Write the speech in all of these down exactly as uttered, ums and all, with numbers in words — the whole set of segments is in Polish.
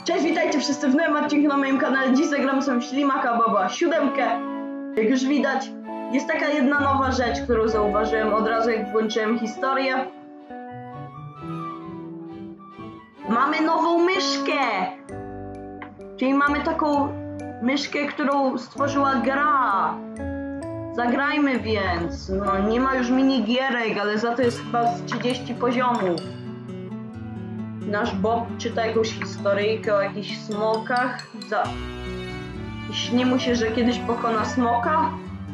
Cześć, witajcie wszyscy w nowym odcinku na moim kanale. Dziś zagramy sobie w Ślimaka Baba siódemkę. Jak już widać, jest taka jedna nowa rzecz, którą zauważyłem od razu jak włączyłem historię. Mamy nową myszkę! Czyli mamy taką myszkę, którą stworzyła gra. Zagrajmy więc. No, nie ma już minigierek, ale za to jest chyba z trzydzieści poziomów. Nasz Bob czyta jakąś historyjkę o jakichś smokach. Za... Śni mu się, że kiedyś pokona smoka.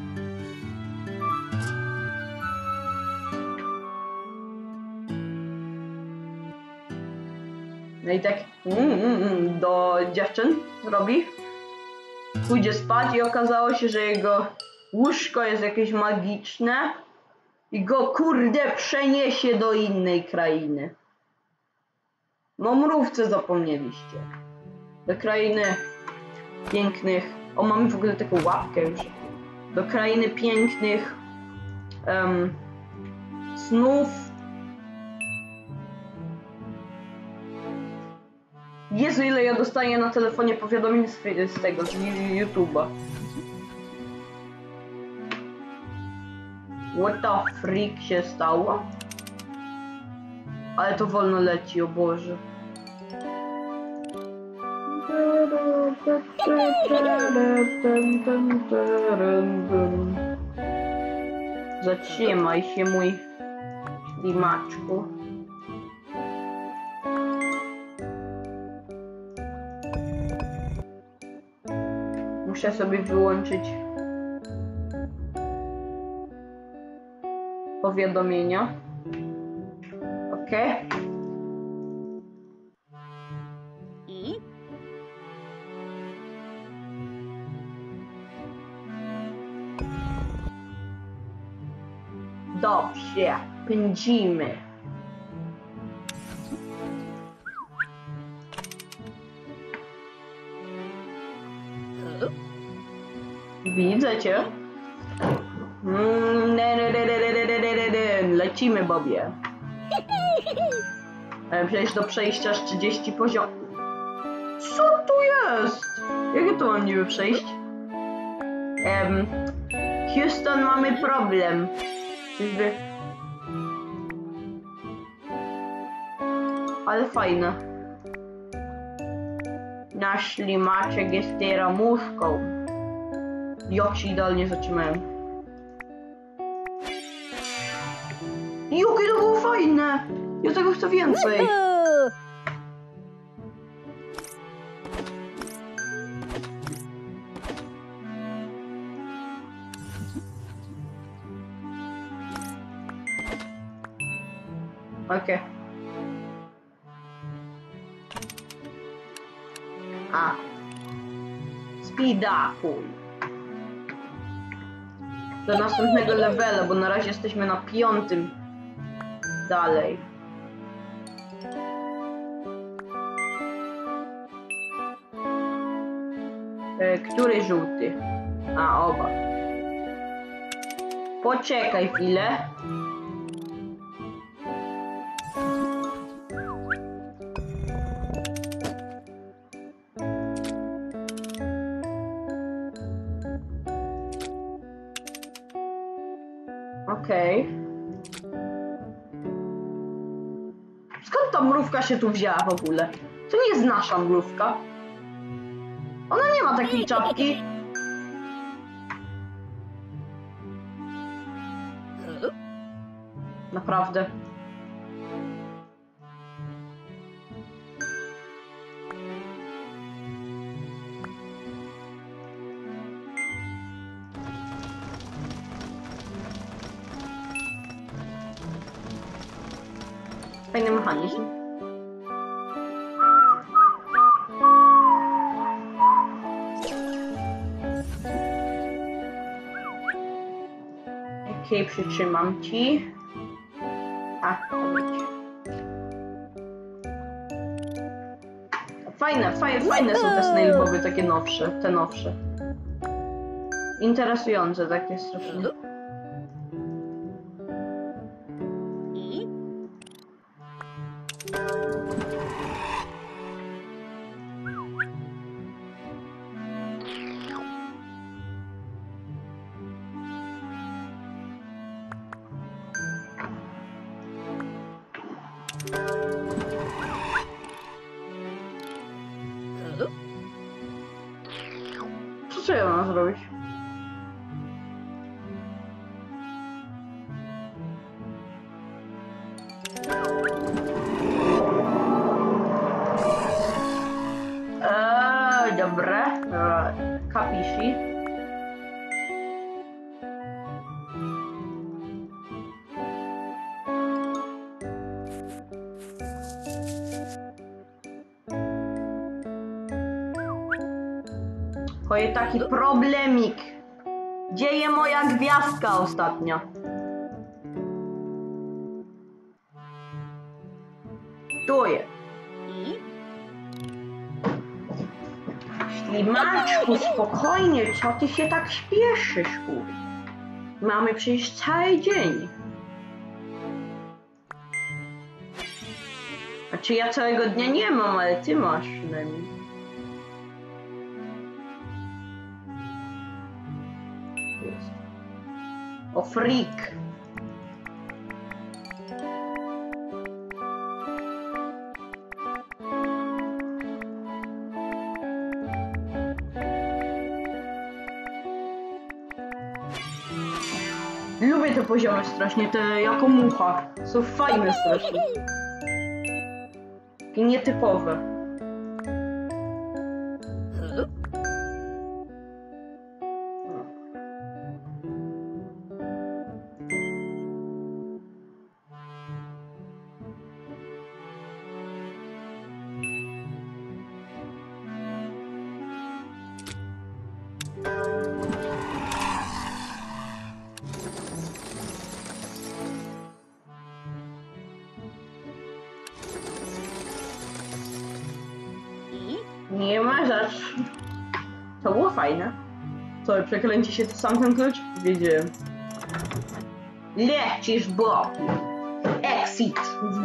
No i tak mm, mm, do dziewczyn robi. Pójdzie spać i okazało się, że jego łóżko jest jakieś magiczne i go kurde przeniesie do innej krainy. No mrówce zapomnieliście. Do krainy pięknych... O, mamy w ogóle taką łapkę już. Do krainy pięknych um, snów. Jezu, ile ja dostaję na telefonie powiadomień z, z tego, z YouTube'a. What the freak się stało? Ale to wolno leci, o Boże. Zatrzymaj się, mój ślimaczku. Muszę sobie wyłączyć powiadomienia. Ok. I? Dobrze, pędzimy. Widzę cię. Mm, ne, ne, ne, ne, ne, ne, ne, ne. Lecimy, Bobie. Ale przecież do przejścia z trzydziestu poziomów. Co tu jest? Jak to mam niby przejść? Um, Houston, mamy problem. Czyżby... Ale fajne. Nasz ślimaczek jest teraz muszką. Jak się idealnie zatrzymałem. Jakie to było fajne! Ja tego chcę więcej. Okej. Okay. A. Speedakuj. Do następnego levela, bo na razie jesteśmy na piątym. Dalej. E, który żółty? A, oba. Poczekaj chwilę. Okej. Okay. Skąd ta mrówka się tu wzięła w ogóle? To nie jest nasza mrówka. Ona nie ma takiej czapki. Naprawdę. Fajny mechanizm. Okej, okay, przytrzymam ci. A, chodź. Fajne, fajne, fajne są te snailboby, takie nowsze, te nowsze. Interesujące takie strasznie. co ja mam zrobić? Eee, dobra. Kapishi. Jest taki problemik. Gdzie jest moja gwiazdka ostatnia? Tu jest. Ślimaczku, spokojnie, co ty się tak śpieszysz, kurde? Mamy przecież cały dzień. Znaczy ja całego dnia nie mam, ale ty masz przynajmniej. O, freak. Lubię te poziomy strasznie, te jako mucha. Są fajne strasznie. Takie nietypowe. Nie ma rzecz. To było fajne. Co, przeklęci się to sam ten klucz? Wiedziałem. Lecisz bloki. Exit.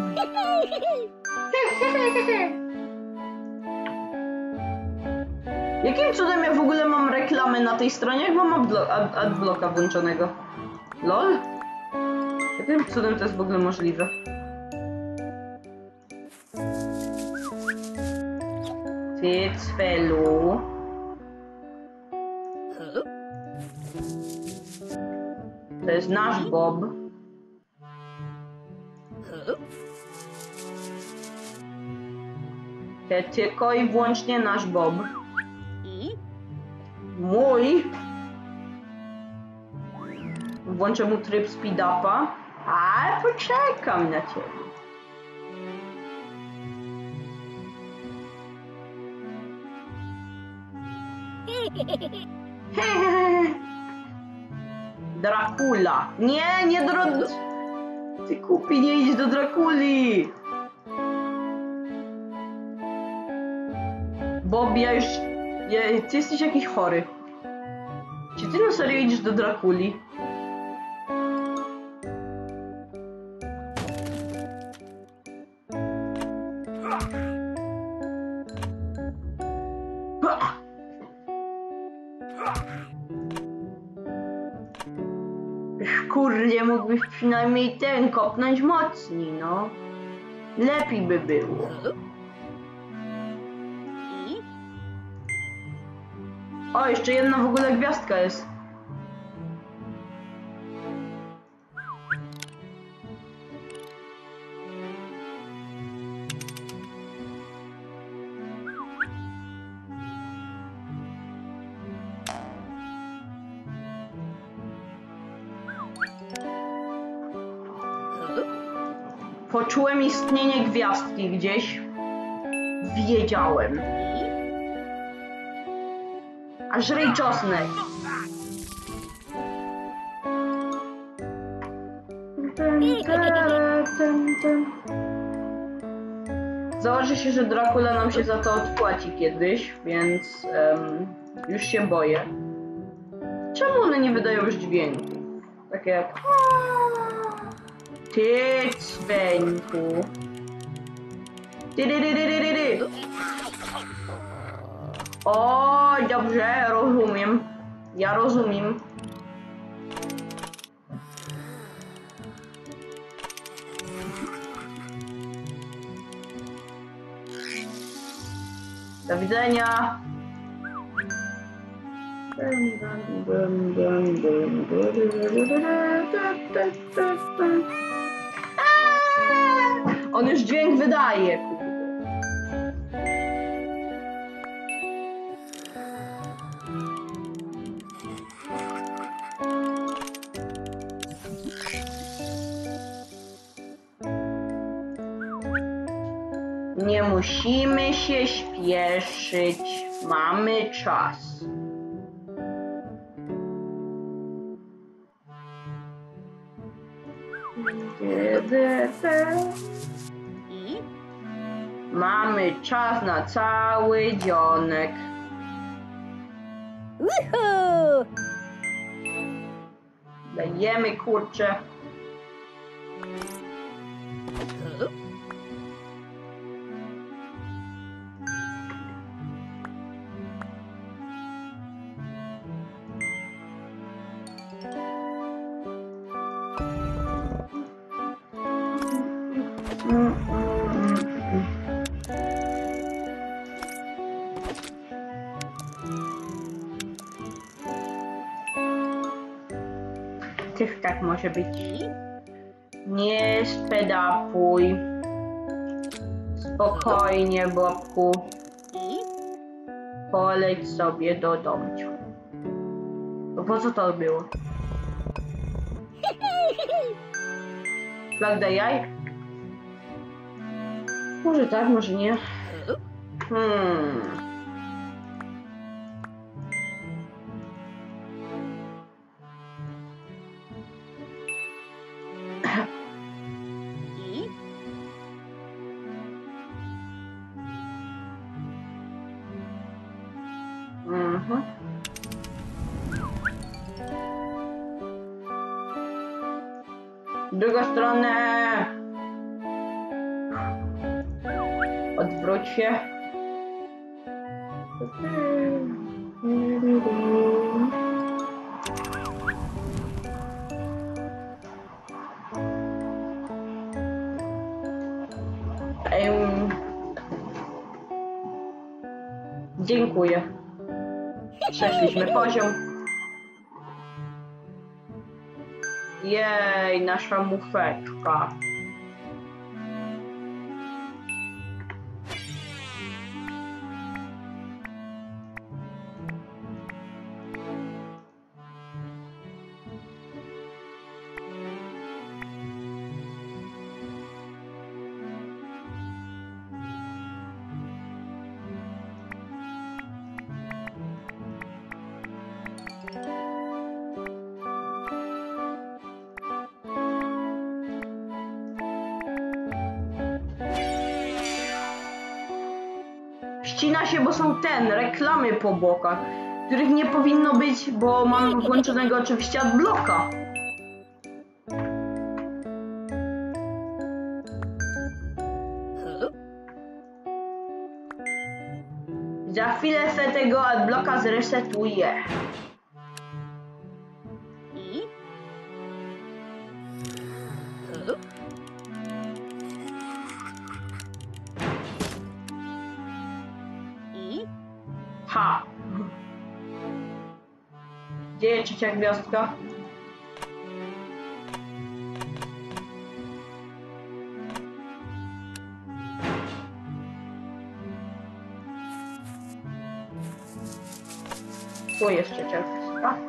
Jakim cudem ja w ogóle mam reklamę na tej stronie, jak mam ad adblocka włączonego? Lol? Jakim cudem to jest w ogóle możliwe? Ty, cwelu. To jest nasz Bob. To tylko i wyłącznie nasz Bob. Mój. Włączę mu tryb speed-upa. Ale poczekam na ciebie. Dracula. Nie, nie do... Ty kupi, nie idź do Drakuli. Bob, ja już... Ja, ty jesteś jakiś chory. Czy ty na serio idziesz do Drakuli? Kurde, mógłbyś przynajmniej ten kopnąć mocniej, no. Lepiej by było. O, jeszcze jedna w ogóle gwiazdka jest. Poczułem istnienie gwiazdki gdzieś. Wiedziałem. A żryj czosnek. Założę się, że Dracula nam się za to odpłaci kiedyś, więc um, już się boję. Czemu one nie wydają już dźwięków? Takie jak... Ty, cweńku. O, dobrze, rozumiem. Ja rozumiem. Do widzenia. On już dźwięk wydaje. Nie musimy się śpieszyć. Mamy czas. Mamy czas na cały dzionek. Dajemy, kurczę. Też tak może być. Nie spedapuj. Spokojnie, Bobku. Poleć sobie do domciu. No po co to było? Flag da jaj? Może tak, może nie. Hmm. Mhm. W drugą stronę. Odwróć się. Um, dziękuję. Przeszliśmy poziom. Jej, nasza mufeczka. Ścina się, bo są ten, reklamy po bokach, których nie powinno być, bo mam włączonego oczywiście adblocka. Za chwilę se tego adblocka zresetuję. Ha! Gdzie jest trzecia gwiazdka? Tu jest trzecia gwiazdka.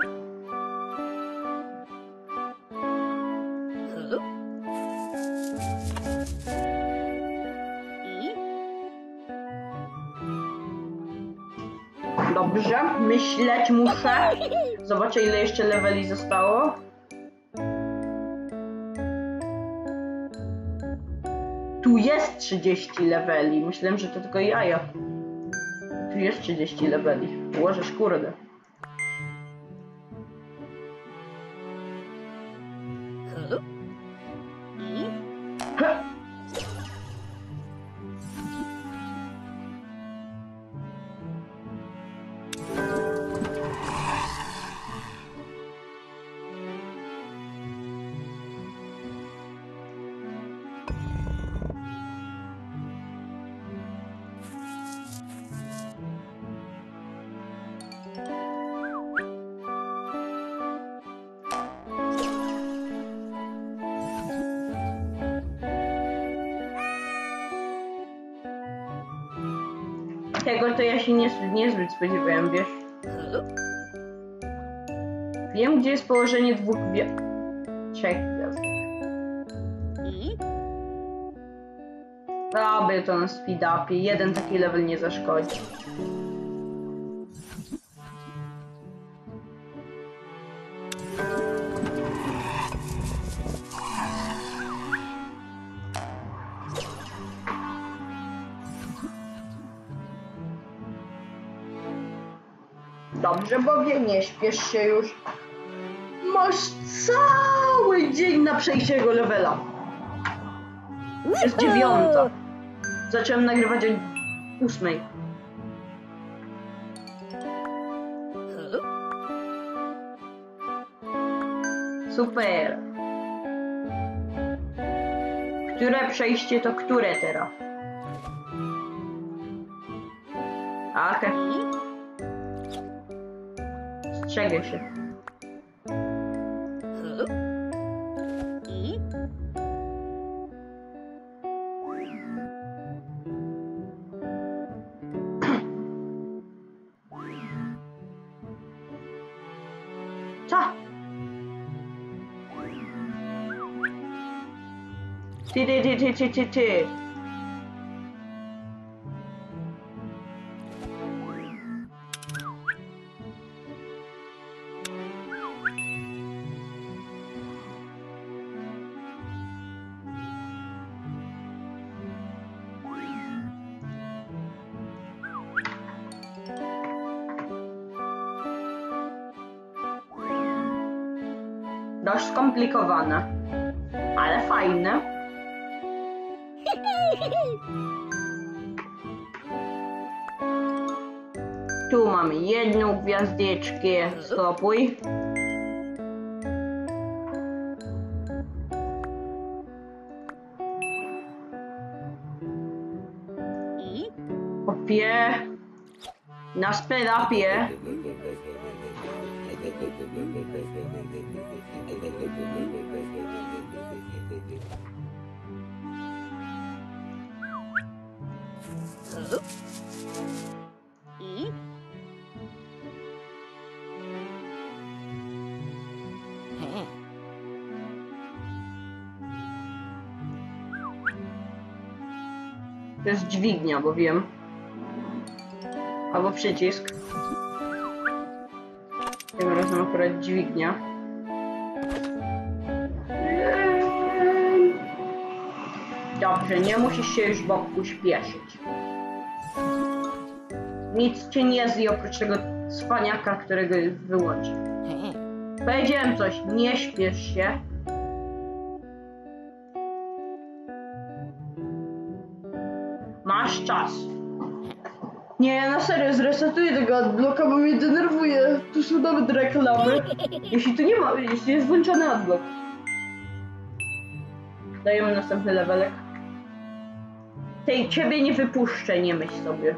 Dobrze, myśleć muszę. Zobaczę, ile jeszcze leveli zostało. Tu jest trzydzieści leveli. Myślałem, że to tylko jaja. Tu jest trzydzieści leveli. Łożesz, kurde. Ha! Tego to ja się nie, niezbyt spodziewałem, wiesz? Wiem, gdzie jest położenie dwóch gwiazd. Trzech gwiazdek. Robię to na speed-upie. Jeden taki level nie zaszkodzi. Dobrze, Bobie, nie śpiesz się już. Masz cały dzień na przejście tego levela. Jest dziewiąta. Zacząłem nagrywać o ósmej. Super. Które przejście to które teraz? Okej. Strzegę się. Co? Ty, ty, ty, ty, ty, ty, ty. Dość skomplikowane, ale fajne. Tu mamy jedną gwiazdeczkę, stopuj. Opie na speed-upie. To jest dźwignia, bo wiem. Albo przycisk. Tym razem akurat dźwignia. Dobrze, nie musisz się już Bobku śpieszyć. Nic cię nie zje oprócz tego cwaniaka, którego wyłączy. Powiedziałem coś, nie śpiesz się. Masz czas. Nie, na serio, zresetuję tego adblocka, bo mnie denerwuje. Tu są nawet reklamy. Jeśli tu nie ma, jeśli jest włączony adblock. Dajemy następny levelek. Tej ciebie nie wypuszczę, nie myśl sobie.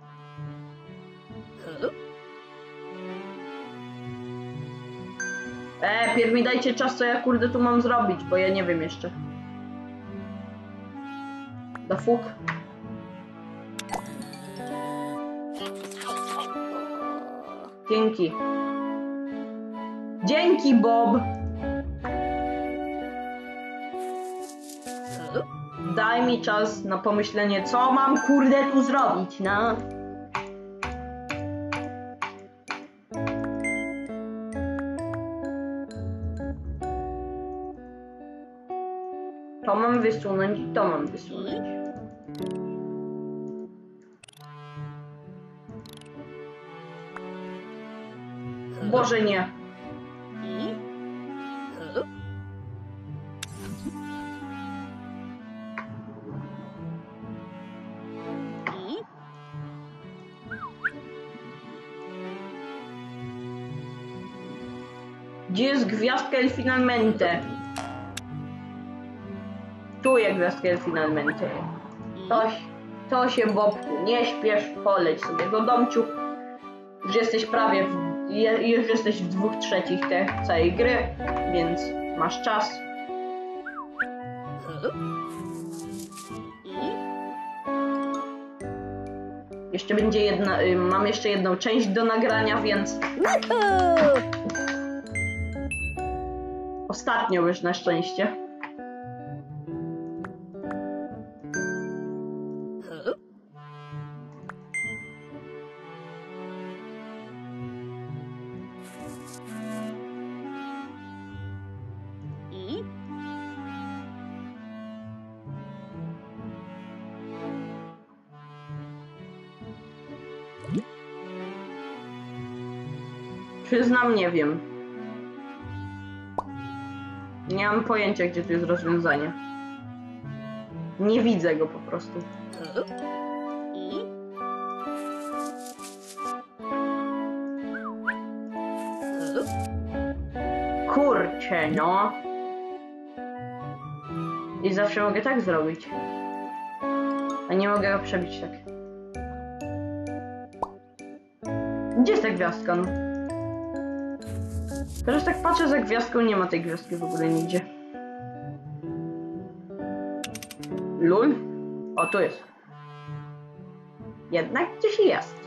E, pierw mi dajcie czas, co ja kurde tu mam zrobić, bo ja nie wiem jeszcze. Da fuk. Dzięki. Dzięki, Bob. Daj mi czas na pomyślenie, co mam kurde tu zrobić, no. To mam wysunąć i to mam wysunąć. Boże, nie. Gdzie jest gwiazdka El Finalmente? Tu jest gwiazdka El Finalmente. To, to się, Bobku, nie śpiesz, poleć sobie do domciu. Już jesteś prawie, w, już jesteś w dwóch trzecich tej całej gry, więc masz czas. Jeszcze będzie jedna, y, mam jeszcze jedną część do nagrania, więc... Ostatnio już na szczęście. Przyznam, nie wiem. Nie mam pojęcia, gdzie tu jest rozwiązanie. Nie widzę go po prostu. Kurczę, no. I zawsze mogę tak zrobić. A nie mogę go przebić tak. Gdzie jest ta gwiazdka, no? Teraz tak patrzę za gwiazdką, nie ma tej gwiazdki w ogóle nigdzie. Lul? O, tu jest. Jednak gdzieś jest.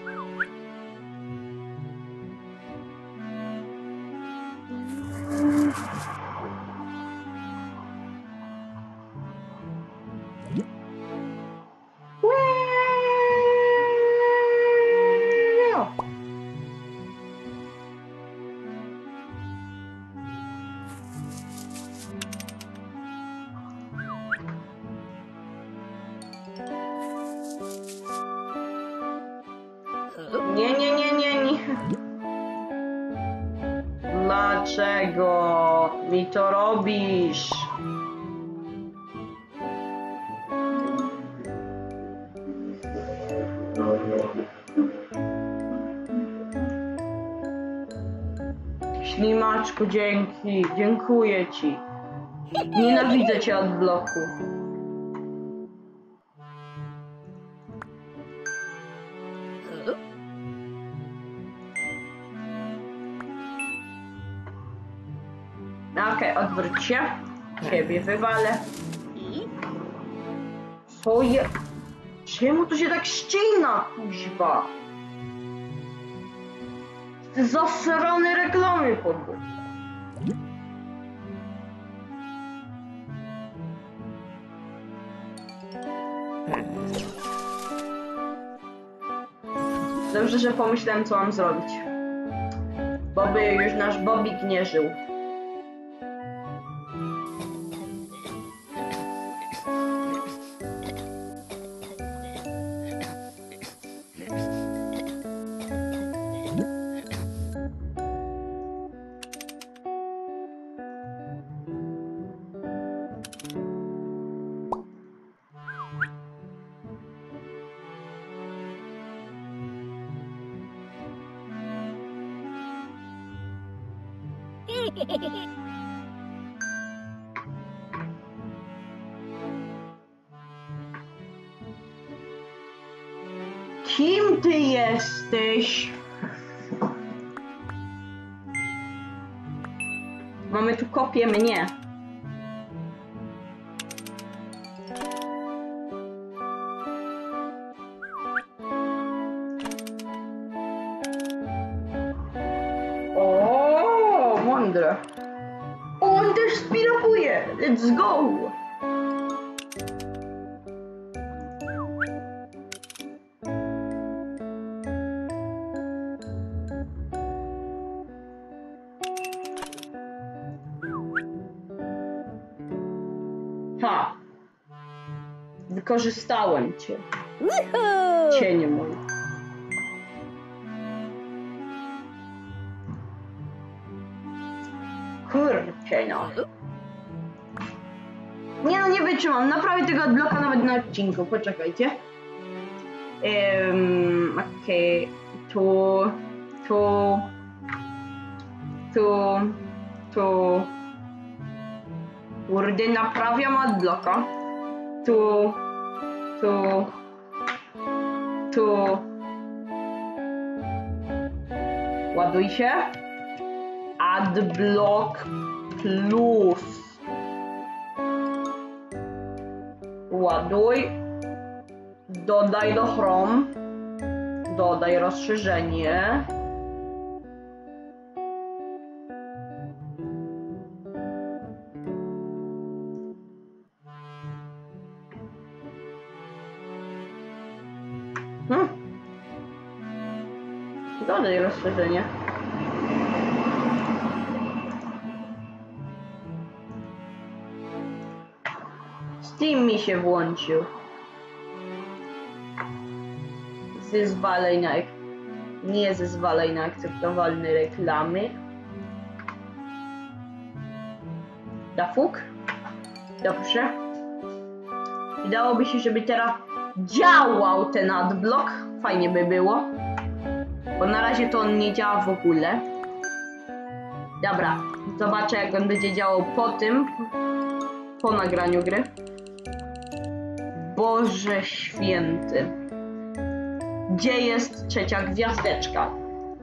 Nie, nie, nie, nie, nie. Dlaczego mi to robisz? Ślimaczku, dzięki, dziękuję ci. Nienawidzę cię od bloku. Okej, okay, odwróć się. Ciebie wywalę. Co je... Czemu to się tak ścina, kuźwa? Te zasrane reklamy podły. Dobrze, że pomyślałem, co mam zrobić. Bo by już nasz Bobik nie żył. Kim ty jesteś? Mamy tu kopię mnie. O, mądre. O, on też spirapuje. Let's go. Ha! Wykorzystałem cię. Cienie mój. Kurczę no. Nie no, nie wytrzymam. Naprawię tego odbloka nawet na odcinku. Poczekajcie. Um, Okej. Okay. Tu. Tu. Tu. Tu. Kurde, naprawiam odbloka. Tu. Tu. Tu. Ładuj się. Adblock plus. Ładuj. Dodaj do Chrome. Dodaj rozszerzenie. Hmm. Dodaj rozszerzenie. Steam mi się włączył. Zezwalaj na... Nie zezwalaj na akceptowalne reklamy. Dafuk? Dobrze. Wydałoby się, żeby teraz działał ten adblock. Fajnie by było. Bo na razie to on nie działa w ogóle. Dobra. Zobaczę, jak on będzie działał po tym. Po nagraniu gry. Boże święty. Gdzie jest trzecia gwiazdeczka?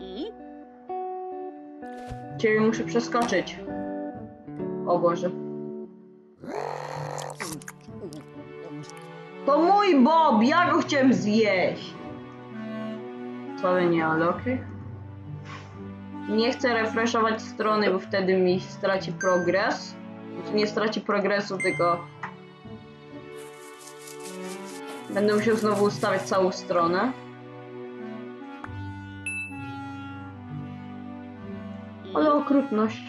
Ciebie muszę przeskoczyć. O Boże. To mój Bob! Ja go chciałem zjeść! Wcale nie, ale okej. Nie chcę refreshować strony, bo wtedy mi straci progres. Znaczy nie straci progresu, tylko... Będę musiał znowu ustawiać całą stronę. Ale okrutność.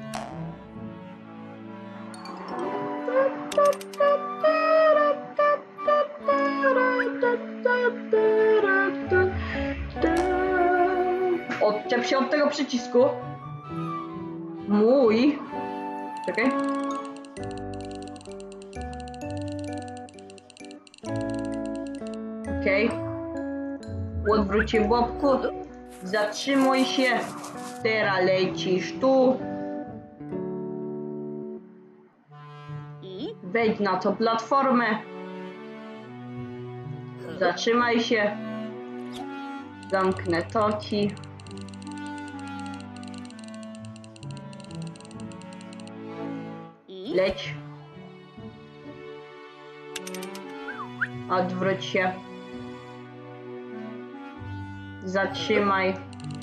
Odczep się od tego przycisku. Mój. Czekaj. Okej. Okay. Odwróć się, Bobku. Zatrzymuj się. Teraz lecisz tu. Wejdź na tą platformę. Zatrzymaj się. Zamknę to ci. Leć. Odwróć się. Zatrzymaj.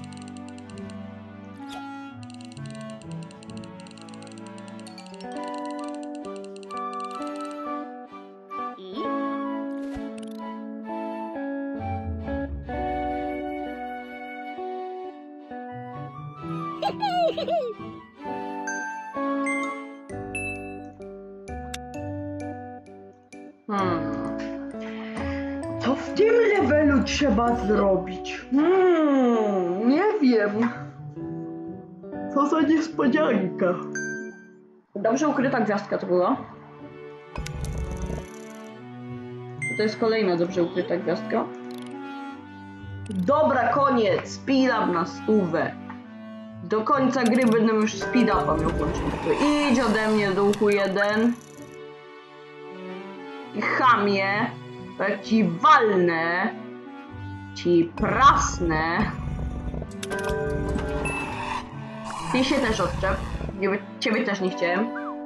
Hmm. Co w tym levelu trzeba zrobić? Hmm, nie wiem. Co za niespodzianka. Dobrze ukryta gwiazdka to była. To jest kolejna dobrze ukryta gwiazdka. Dobra, koniec. Speed up na stówę. Do końca gry będę już speed upa miał włączony. Idź ode mnie, duchu jeden. I chamie. Jak ci walnę. Ci prasnę. Ty się też odczep. Ciebie też nie chciałem.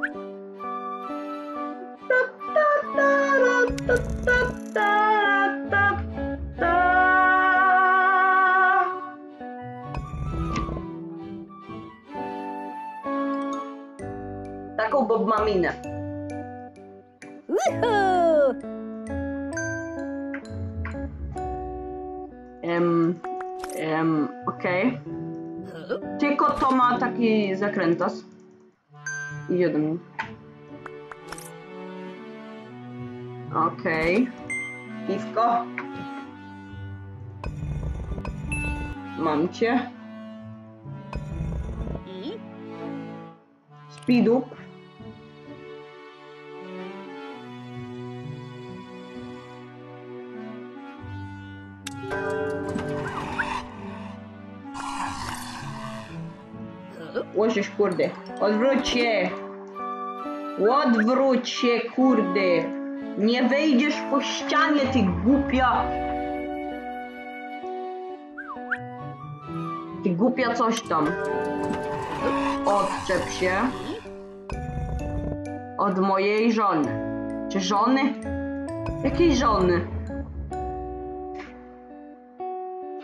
Taką Bob ma minę. Um, um, okej. Okay. Tylko to ma taki zakrętas. Idzie do mnie. Okej. Okay. Piwko. Mam cię. Speed up. Łożysz, kurde. Odwróć się. Odwróć się, kurde. Nie wejdziesz po ścianie, ty głupia. Ty głupia coś tam. Odczep się. Od mojej żony. Czy żony? Jakiej żony?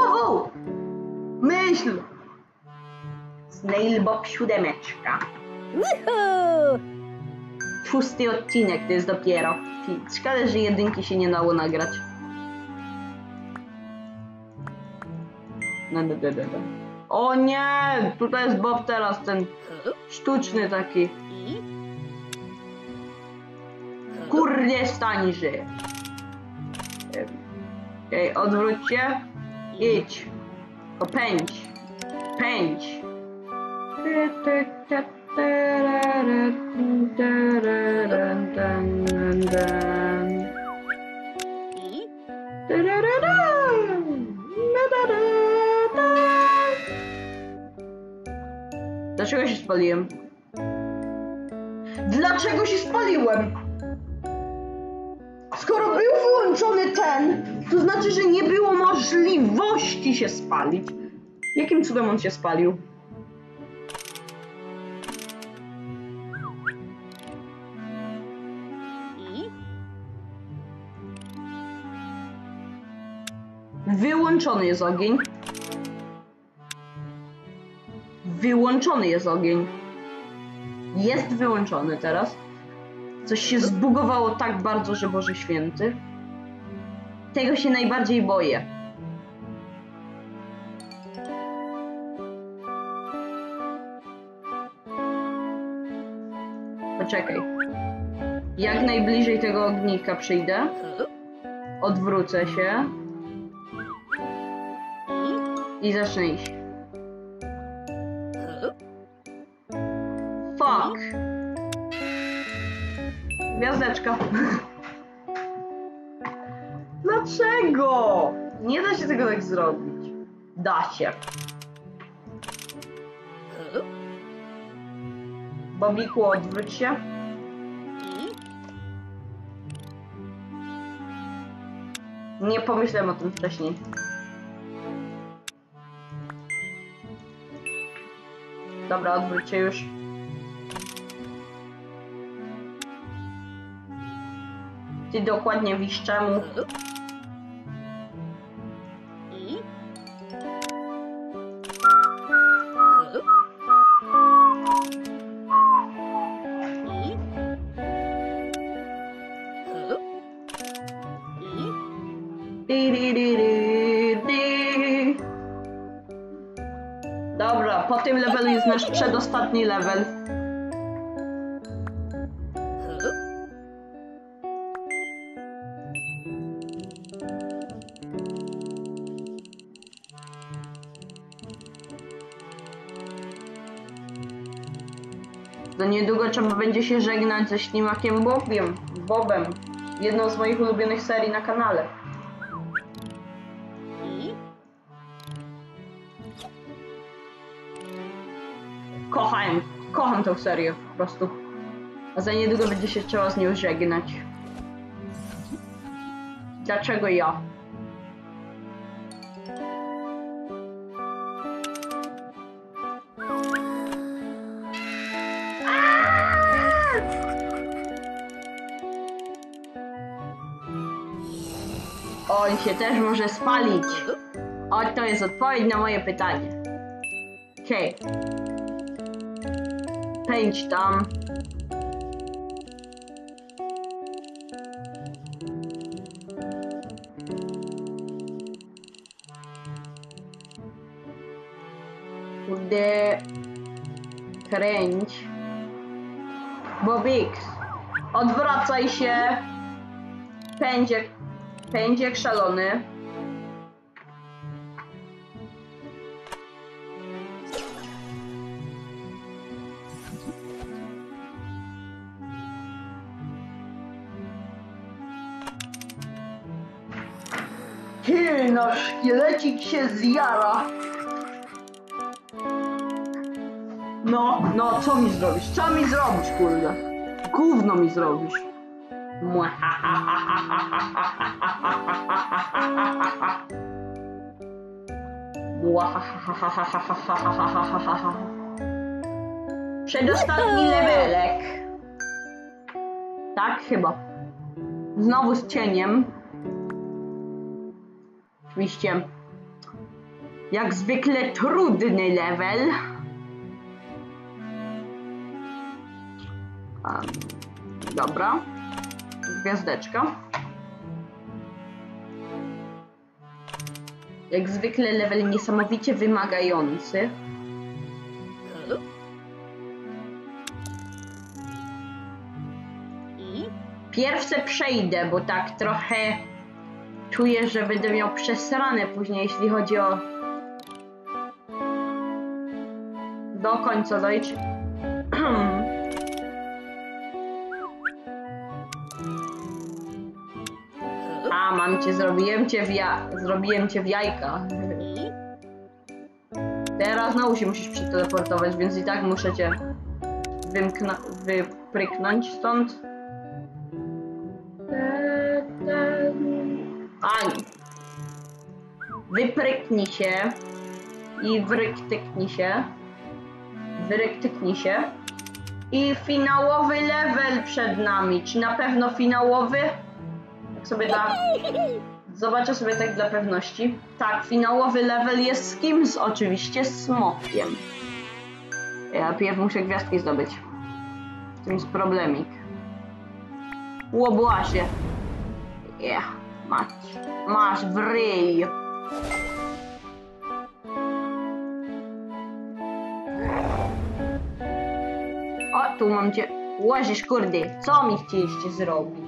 głową! Myśl! Snailbob siódemeczka. Szósty odcinek to jest dopiero. Szkoda, że jedynki się nie dało nagrać. No, no, no, no. O nie! Tutaj jest Bob teraz, ten sztuczny taki. Kurde, stań, że. Okej, okay, odwróć się. Idź. To pędź. Pędź. Dlaczego się spaliłem? Dlaczego się spaliłem? Skoro był wyłączony ten, to znaczy, że nie było możliwości się spalić. Jakim cudem on się spalił? Wyłączony jest ogień. Wyłączony jest ogień. Jest wyłączony teraz. Coś się zbugowało tak bardzo, że Boże Święty. Tego się najbardziej boję. Poczekaj. Jak najbliżej tego ognika przyjdę. Odwrócę się. I zacznę iść. Fuck. Gwiazdeczka. Dlaczego? Nie da się tego tak zrobić. Da się. Bobiku, odwróć się. Nie pomyślałem o tym wcześniej. Dobra, odwróć się już. Ty dokładnie wiesz czemu. Dobra, po tym levelu jest nasz przedostatni level. Za niedługo trzeba będzie się żegnać ze Ślimakiem Bobiem, Bobem, jedną z moich ulubionych serii na kanale. Kocham, kocham tę serię po prostu. A za niedługo będzie się trzeba z nią żegnać. Dlaczego ja? On się też może spalić. Oto jest odpowiedź na moje pytanie. Okej. Okay. Pędź tam. Kurde. Kręć. Bobix. Odwracaj się. Pędź jak, pędź jak szalony. Ty, nasz szkielecik się zjara. No, no, co mi zrobisz? Co mi zrobisz, kurde? Gówno mi zrobisz. Przedostatni levelek. Tak, chyba. Znowu z cieniem. Oczywiście Jak zwykle trudny level. Um, dobra. Gwiazdeczka. Jak zwykle level niesamowicie wymagający. Pierwsze przejdę, bo tak trochę czuję, że będę miał przesrane później, jeśli chodzi o... Do końca dojdź. A, mam cię, zrobiłem cię w ja... Zrobiłem cię w jajka. Teraz znowu się musisz przeteleportować, więc i tak muszę cię wymknąć, wypryknąć stąd. Ani. Wypryknij się i wyryktyknij się. Wyryktyknij się. I finałowy level przed nami. Czy na pewno finałowy? Tak sobie dla... Zobaczę sobie tak dla pewności. Tak, finałowy level jest z kim? Z, oczywiście z smokiem. Ja pierw muszę gwiazdki zdobyć. W tym jest problemik. Łobłasie. Yeah, masz. Masz w ryj. O, tu mam cię. Łożysz, kurde. Co mi chcieliście zrobić?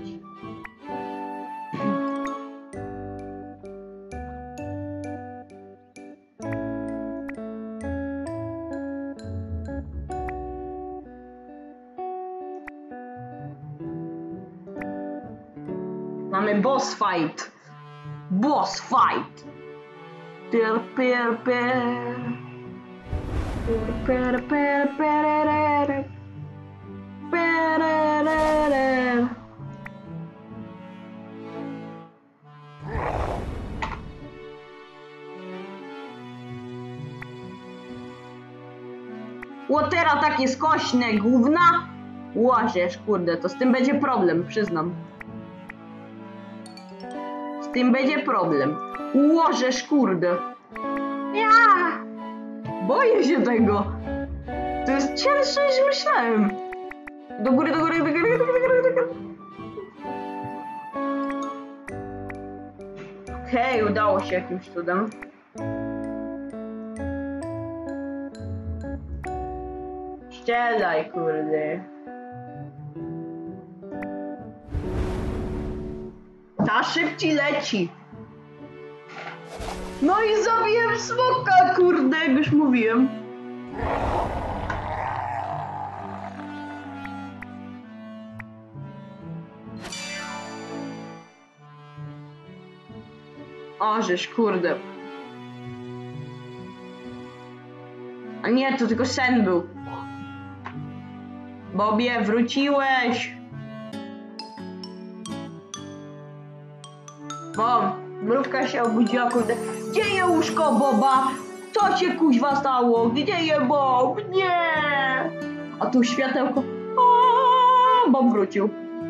Mamy boss fight. Boss fight. Per per per. Per per per. Per. Łotera takie skośne gówna. Łożesz, kurde, to z tym będzie problem, przyznam. Z tym będzie problem. Łożesz, kurde. Ja! Boję się tego. To jest cięższe niż myślałem. Do góry, do góry, do góry, do góry, do góry, do góry. Okej, okay, udało się jakimś cudem. Strzelaj, kurde. Ta szybciej leci. No i zabiłem smoka, kurde, jak już mówiłem. O, żeż, kurde. A nie, to tylko sen był. Bobie, wróciłeś. Bo mrówka się obudziła, kurde. Gdzie je łóżko Boba? Co się kuźwa stało? Gdzie je Bob? Nie! A tu światełko. O, Bob wrócił.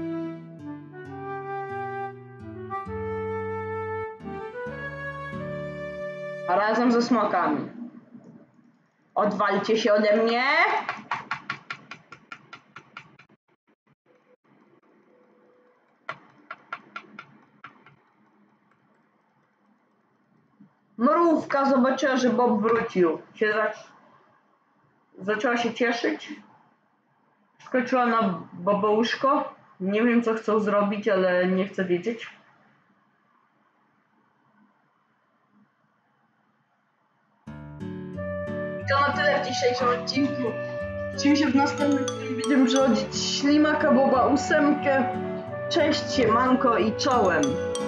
A razem ze smokami. Odwalcie się ode mnie. Mrówka zobaczyła, że Bob wrócił. Się za... Zaczęła się cieszyć. Skoczyła na Bobołuszko. Nie wiem, co chcą zrobić, ale nie chcę wiedzieć. I to na tyle w dzisiejszym odcinku. Widzimy się w następnym filmie. Będziemy przechodzić Ślimaka Boba ósemkę. Cześć, siemanko i czołem.